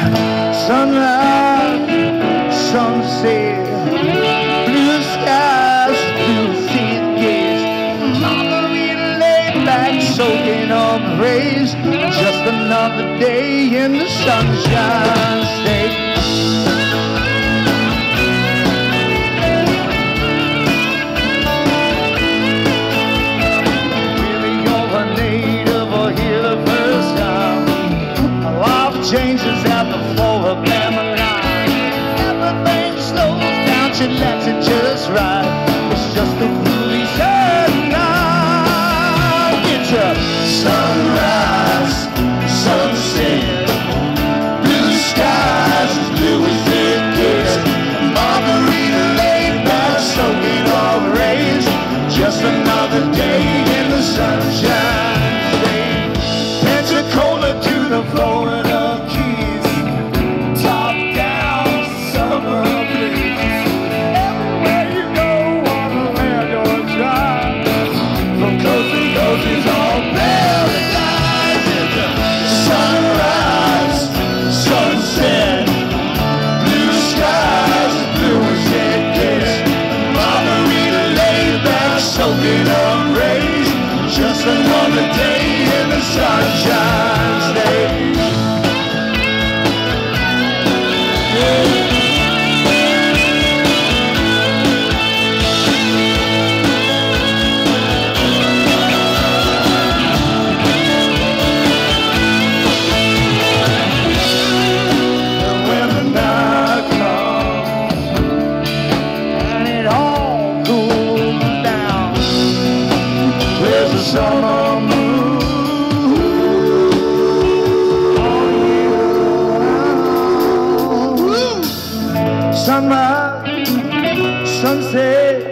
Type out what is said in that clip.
Sunrise, sunset, blue skies, blue sea gaze. Margarita laid back, soaking up rays. Just another day in the Sunshine State. Changes at the 4 Alabama line. Everything slows down, she lets it just right. It's just a foolish night. It's a sunrise, sunset, blue skies as blue as it gets. Margarita laid back, soaking all rays. Just another day in the Sunshine State. Pensacola to the Florida. Just another day in the Sunshine State. And when the night comes and it all cools down, there's a summer moon all year round. Sunrise, sunset,